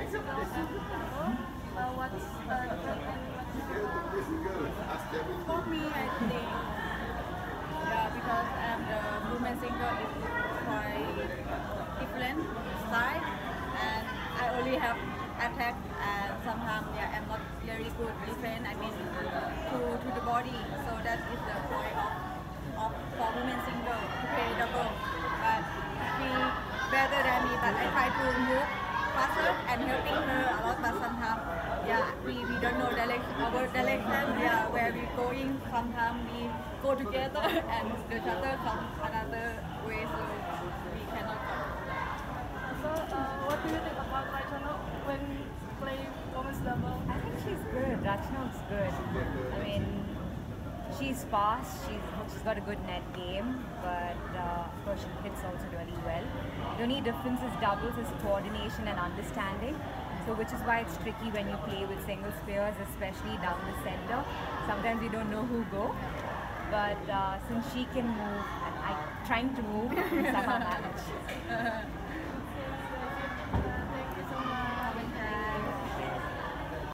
What's For me, I think, yeah, because the women single is quite different style, and I only have attack, and sometimes yeah, I'm not very good defense. I mean, to the body, so that is the point of for women single to play double. But she better than me, but I try to move faster and helping her a lot. But sometimes, yeah, we don't know our direction, yeah, where we going. Sometimes we go together and the other come another way, so we cannot go. what do you think about Rachana when play women's double? I think she's good. Rachna's good. I mean, she's fast. She's got a good net game, but of course she hits also really well. The only difference is doubles is coordination and understanding. So which is why it's tricky when you play with single pairs, especially down the center. Sometimes you don't know who go. But since she can move, and I'm trying to move, somehow manage.